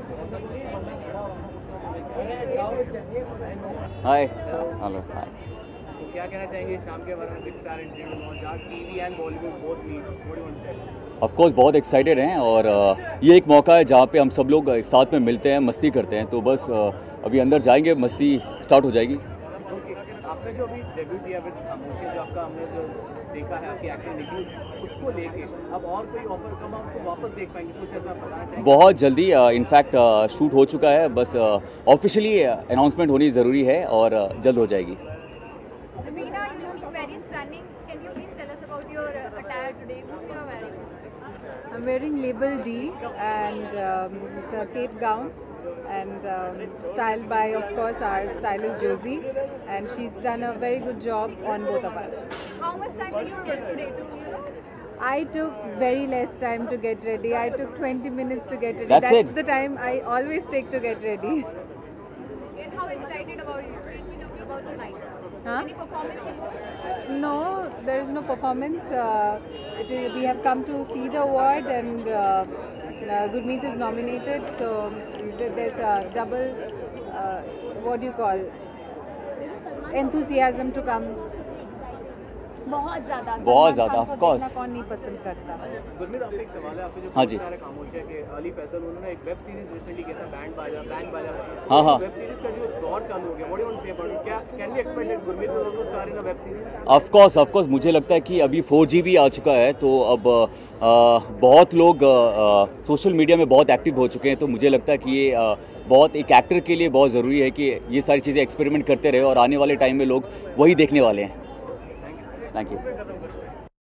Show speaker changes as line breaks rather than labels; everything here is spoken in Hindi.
Hi hello hi.
तो क्या कहना चाहेंगे शाम के बारे में? बिग स्टार इंटरव्यू लॉन्च, जहाँ TV and Bollywood both meet, what do you want to say?
Of course बहुत एक्साइटेड हैं और ये एक मौका है जहाँ पे हम सब लोग एक साथ में मिलते हैं, मस्ती करते हैं। तो बस अभी अंदर जाएंगे, मस्ती स्टार्ट हो जाएगी।
ओके, आपने जो अभी डेब्यू किया विद खामोशी, जो आपका हमने जो देखा है आपकी एक्टिंग निकली, उसको लेके अब और कोई ऑफर कब आपको वापस देख पाएंगे? कुछ ऐसा बताना चाहेंगे?
बहुत जल्दी इनफैक्ट शूट हो चुका है, बस ऑफिशियली अनाउंसमेंट होनी ज़रूरी है और जल्द हो जाएगी।
Amina, you look very stunning. Can you please tell us about your attire today? What you are wearing?
I'm wearing label D, and it's a cape gown, and styled by, of course, our stylist Josie, and she's done a very good job on both of us.
How much time did you take today to?
I took very less time to get ready. I took 20 minutes to get ready.
That's it.
the time I always take to get ready.
And how excited about tonight?
Huh?
Any performance you go?
No, there is no performance. We have come to see the award, and Gurmeet is nominated, so there's a double, what do you call, enthusiasm to come. बहुत ज़्यादा,
of course.
कौन नहीं पसंद करता।
गुरमीत, आपसे एक सवाल है। आपके जो
हाँ जी।
स्टार है खामोशी के अली फैसल, उन्होंने एक वेब सीरीज रिसेंटली किया था, बैंड बाजा।
हाँ, हाँ।
वेब सीरीज का जो दौर चालू हो गया, what do you want to say about it? क्या can we expect that Gurmeet will also star in a web series?
Of course मुझे लगता है कि अभी 4G भी आ चुका है, तो अब बहुत लोग सोशल मीडिया में बहुत एक्टिव हो चुके हैं। तो मुझे लगता है कि ये बहुत एक एक्टर के लिए बहुत ज़रूरी है कि ये सारी चीज़ें एक्सपेरिमेंट करते रहे और आने वाले टाइम में लोग वही देखने वाले हैं। Thank you.